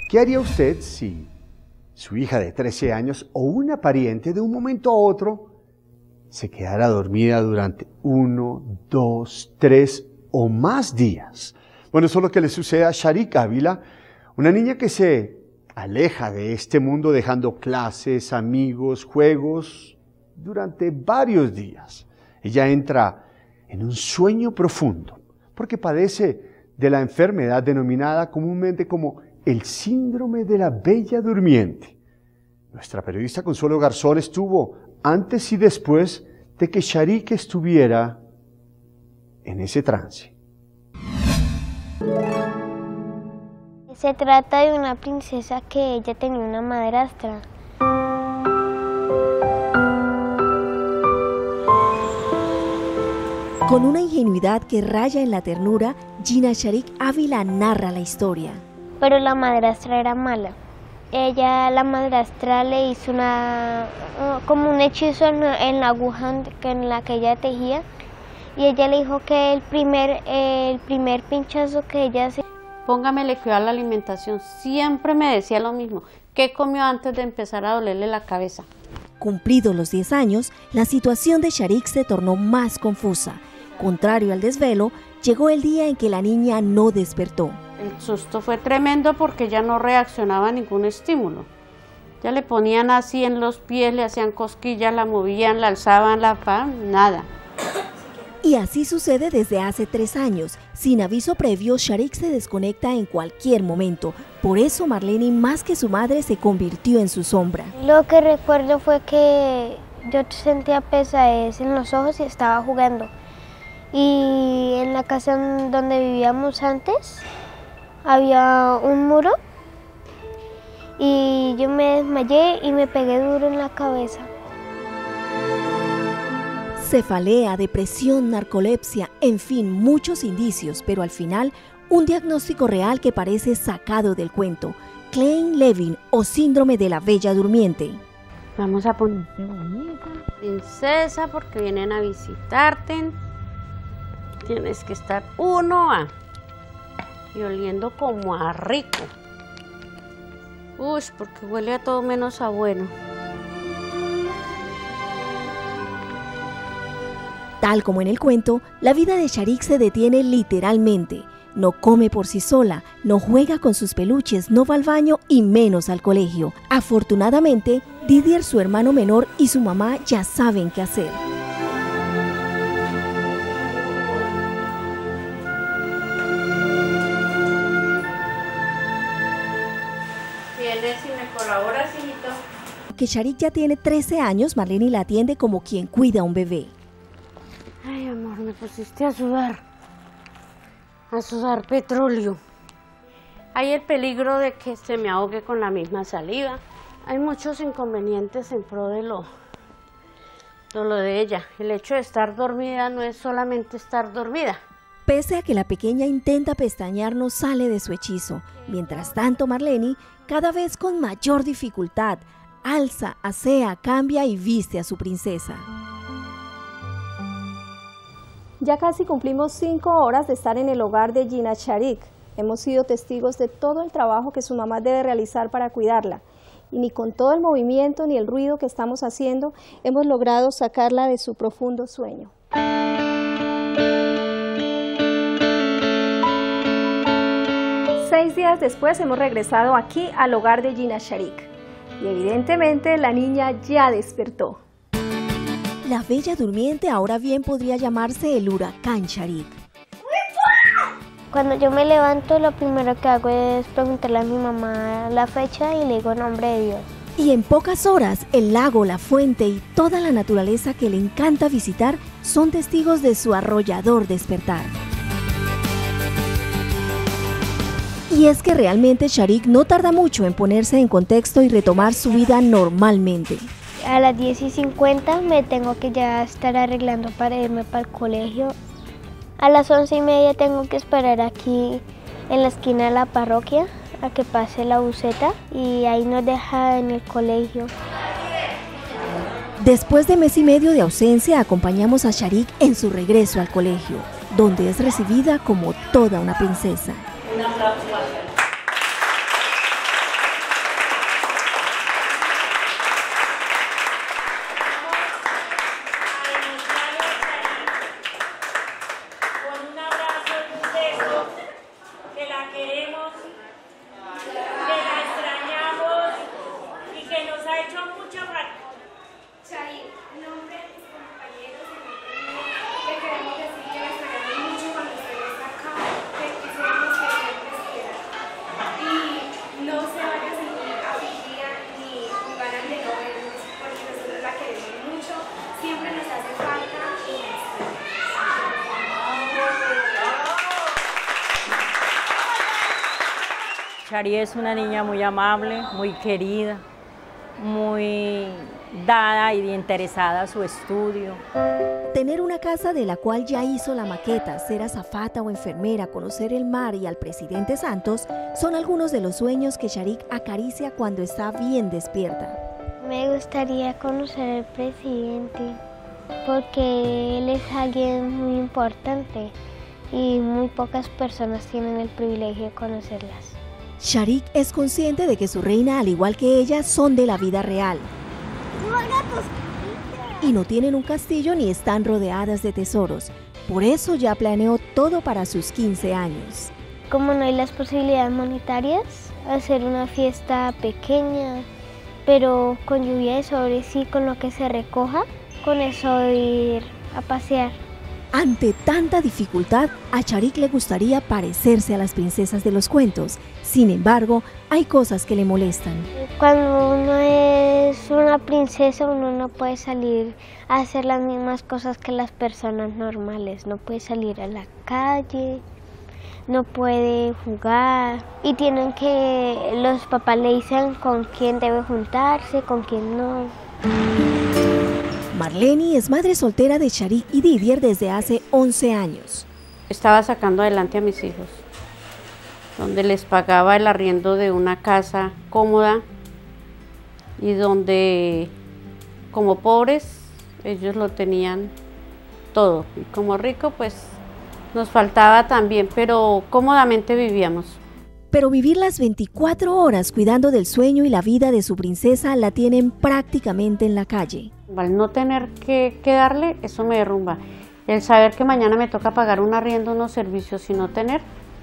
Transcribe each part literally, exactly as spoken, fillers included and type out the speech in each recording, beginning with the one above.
¿Qué haría usted si su hija de trece años o una pariente de un momento a otro se quedara dormida durante uno, dos, tres o más días? Bueno, eso es lo que le sucede a Sharik Ávila, una niña que se aleja de este mundo dejando clases, amigos, juegos durante varios días. Ella entra en un sueño profundo porque padece de la enfermedad denominada comúnmente como el síndrome de la Bella Durmiente. Nuestra periodista Consuelo Garzón estuvo antes y después de que Sharik estuviera en ese trance. Se trata de una princesa que ella tenía una madrastra. Con una ingenuidad que raya en la ternura, Gina Sharik Ávila narra la historia. Pero la madrastra era mala. Ella, la madrastra, le hizo una, como un hechizo en la, en la aguja en la que ella tejía. Y ella le dijo que el primer, el primer pinchazo que ella hacía... Póngamele cuidado a la alimentación. Siempre me decía lo mismo. ¿Qué comió antes de empezar a dolerle la cabeza? Cumplidos los diez años, la situación de Sharik se tornó más confusa. Contrario al desvelo, llegó el día en que la niña no despertó. El susto fue tremendo porque ya no reaccionaba a ningún estímulo. Ya le ponían así en los pies, le hacían cosquillas, la movían, la alzaban, la pan, nada. Y así sucede desde hace tres años. Sin aviso previo, Sharik se desconecta en cualquier momento. Por eso Marlene, más que su madre, se convirtió en su sombra. Lo que recuerdo fue que yo sentía pesadez en los ojos y estaba jugando. Y en la casa donde vivíamos antes había un muro y yo me desmayé y me pegué duro en la cabeza. Cefalea, depresión, narcolepsia, en fin, muchos indicios, pero al final un diagnóstico real que parece sacado del cuento. Klein-Levin o síndrome de la Bella Durmiente. Vamos a ponerte bonita, princesa, porque vienen a visitarte. Tienes que estar uno a y oliendo como a rico. Uy, porque huele a todo menos a bueno. Tal como en el cuento, la vida de Sharik se detiene literalmente. No come por sí sola, no juega con sus peluches, no va al baño y menos al colegio. Afortunadamente, Didier, su hermano menor, y su mamá ya saben qué hacer. ¿Vienes y me colaboras, hijito? Que Sharik ya tiene trece años, Marlene la atiende como quien cuida a un bebé. Ay, amor, me pusiste a sudar, a sudar petróleo. Hay el peligro de que se me ahogue con la misma saliva. Hay muchos inconvenientes en pro de lo, de lo de ella. El hecho de estar dormida no es solamente estar dormida. Pese a que la pequeña intenta pestañear, no sale de su hechizo. Mientras tanto, Marlene, cada vez con mayor dificultad, alza, asea, cambia y viste a su princesa. Ya casi cumplimos cinco horas de estar en el hogar de Gina Sharik. Hemos sido testigos de todo el trabajo que su mamá debe realizar para cuidarla. Y ni con todo el movimiento ni el ruido que estamos haciendo, hemos logrado sacarla de su profundo sueño. Seis días después hemos regresado aquí al hogar de Gina Sharik. Y evidentemente la niña ya despertó. La Bella Durmiente ahora bien podría llamarse el huracán Sharik. Cuando yo me levanto, lo primero que hago es preguntarle a mi mamá la fecha y le digo en nombre de Dios. Y en pocas horas, el lago, la fuente y toda la naturaleza que le encanta visitar son testigos de su arrollador despertar. Y es que realmente Sharik no tarda mucho en ponerse en contexto y retomar su vida normalmente. A las diez y cincuenta me tengo que ya estar arreglando para irme para el colegio. A las once y media tengo que esperar aquí en la esquina de la parroquia a que pase la buseta y ahí nos deja en el colegio. Después de mes y medio de ausencia, acompañamos a Sharik en su regreso al colegio, donde es recibida como toda una princesa. Un aplauso. Sharik es una niña muy amable, muy querida, muy dada y interesada a su estudio. Tener una casa de la cual ya hizo la maqueta, ser azafata o enfermera, conocer el mar y al presidente Santos son algunos de los sueños que Sharik acaricia cuando está bien despierta. Me gustaría conocer al presidente porque él es alguien muy importante y muy pocas personas tienen el privilegio de conocerlas. Sharik es consciente de que su reina, al igual que ella, son de la vida real. Y no tienen un castillo ni están rodeadas de tesoros. Por eso ya planeó todo para sus quince años. Como no hay las posibilidades monetarias, hacer una fiesta pequeña, pero con lluvia de sobre sí, con lo que se recoja, con eso ir a pasear. Ante tanta dificultad, a Sharik le gustaría parecerse a las princesas de los cuentos. Sin embargo, hay cosas que le molestan. Cuando uno es una princesa, uno no puede salir a hacer las mismas cosas que las personas normales. No puede salir a la calle, no puede jugar. Y tienen que, los papás le dicen con quién debe juntarse, con quién no. Marlene es madre soltera de Sharik y Didier desde hace once años. Estaba sacando adelante a mis hijos, donde les pagaba el arriendo de una casa cómoda y donde, como pobres, ellos lo tenían todo. Y como rico, pues nos faltaba también, pero cómodamente vivíamos. Pero vivir las veinticuatro horas cuidando del sueño y la vida de su princesa la tienen prácticamente en la calle. Al no tener que, que darle, eso me derrumba. El saber que mañana me toca pagar un arriendo, unos servicios y no tener,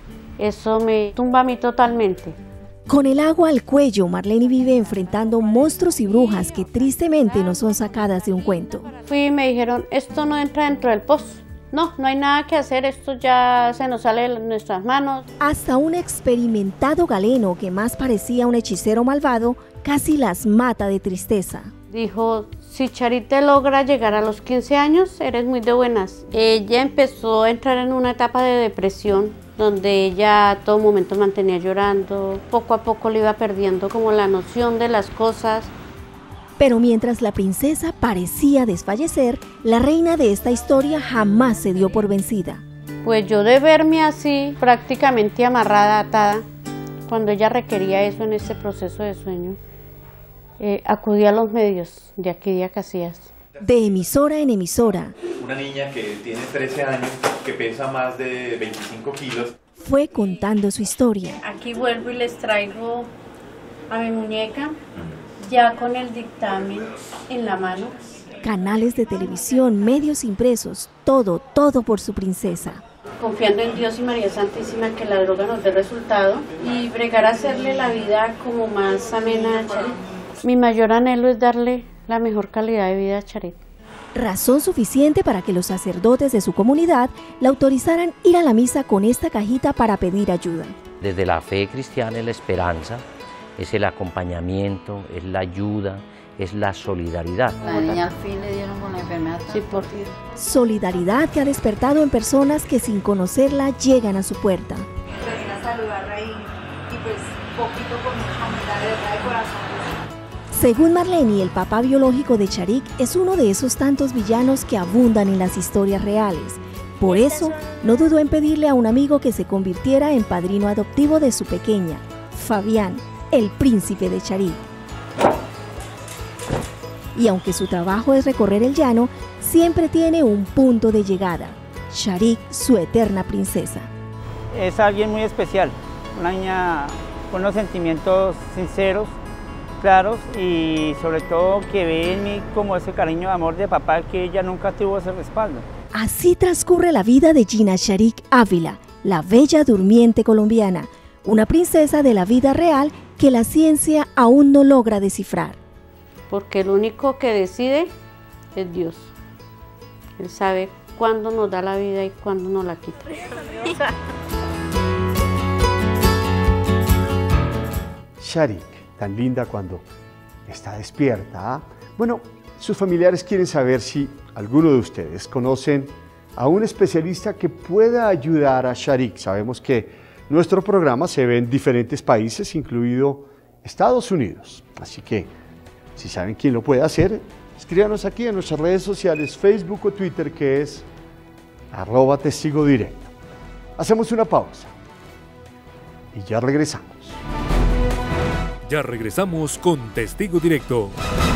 eso me tumba a mí totalmente. Con el agua al cuello, Marlene vive enfrentando monstruos y brujas que tristemente no son sacadas de un cuento. Fui y me dijeron, esto no entra dentro del pozo. No, no hay nada que hacer, esto ya se nos sale de nuestras manos. Hasta un experimentado galeno que más parecía un hechicero malvado, casi las mata de tristeza. Dijo, si Sharik te logra llegar a los quince años, eres muy de buenas. Ella empezó a entrar en una etapa de depresión, donde ella a todo momento mantenía llorando. Poco a poco le iba perdiendo como la noción de las cosas. Pero mientras la princesa parecía desfallecer, la reina de esta historia jamás se dio por vencida. Pues yo de verme así, prácticamente amarrada, atada, cuando ella requería eso en ese proceso de sueño, eh, acudí a los medios de aquí de Casillas. De emisora en emisora. Una niña que tiene trece años, que pesa más de veinticinco kilos. Fue contando su historia. Aquí vuelvo y les traigo a mi muñeca, ya con el dictamen en la mano. Canales de televisión, medios impresos, todo, todo por su princesa. Confiando en Dios y María Santísima que la droga nos dé resultado y bregar a hacerle la vida como más amena a Sharik. Mi mayor anhelo es darle la mejor calidad de vida a Sharik. Razón suficiente para que los sacerdotes de su comunidad la autorizaran ir a la misa con esta cajita para pedir ayuda. Desde la fe cristiana es la esperanza, es el acompañamiento, es la ayuda, es la solidaridad. La niña al fin le dieron con la enfermedad. Sí, por ti. Solidaridad que ha despertado en personas que sin conocerla llegan a su puerta. Venir a saludarla y, y pues poquito con mucha humildad de verdad de corazón. Según Marlene, el papá biológico de Sharik es uno de esos tantos villanos que abundan en las historias reales. Por eso, no dudó en pedirle a un amigo que se convirtiera en padrino adoptivo de su pequeña, Fabián, el príncipe de Sharik. Y aunque su trabajo es recorrer el llano, siempre tiene un punto de llegada: Sharik, su eterna princesa. Es alguien muy especial, una niña con unos sentimientos sinceros, claros y sobre todo que ve en mí como ese cariño de amor de papá que ella nunca tuvo ese respaldo. Así transcurre la vida de Gina Sharik Ávila, la bella durmiente colombiana, una princesa de la vida real que la ciencia aún no logra descifrar. Porque el único que decide es Dios. Él sabe cuándo nos da la vida y cuándo nos la quita. Sharik, tan linda cuando está despierta. ¿Ah? Bueno, sus familiares quieren saber si alguno de ustedes conocen a un especialista que pueda ayudar a Sharik. Sabemos que Nuestro programa se ve en diferentes países, incluido Estados Unidos. Así que, si saben quién lo puede hacer, escríbanos aquí en nuestras redes sociales, Facebook o Twitter, que es arroba testigo directo. Hacemos una pausa y ya regresamos. Ya regresamos con Testigo Directo.